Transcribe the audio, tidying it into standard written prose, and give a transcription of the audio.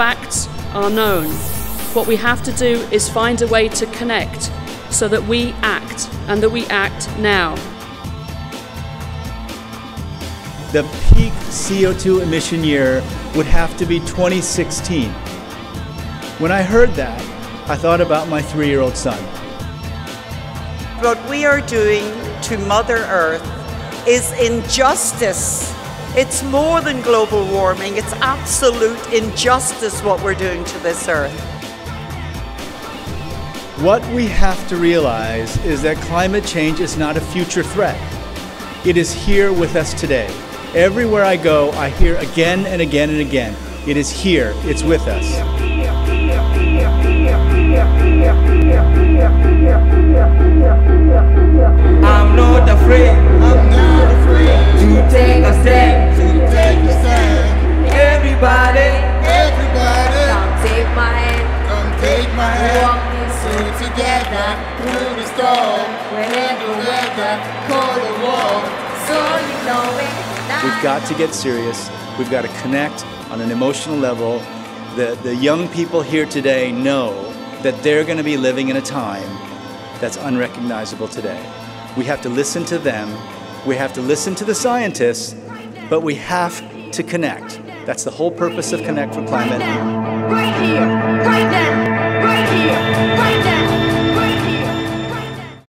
facts are known. What we have to do is find a way to connect so that we act, and that we act now. The peak CO2 emission year would have to be 2016. When I heard that, I thought about my 3-year-old son. What we are doing to Mother Earth is injustice. It's more than global warming, it's absolute injustice what we're doing to this Earth. What we have to realize is that climate change is not a future threat. It is here with us today. Everywhere I go, I hear again and again and again, it is here, it's with us. I'm not afraid to take a stand, Everybody, come take my hand, walk this road together, through the storm, whenever weather, cold or warm, so you know it. We've got to get serious. We've got to connect on an emotional level. The young people here today know that they're going to be living in a time that's unrecognizable today. We have to listen to them. We have to listen to the scientists, but we have to connect. That's the whole purpose of Connect for Climate. Right here, right now.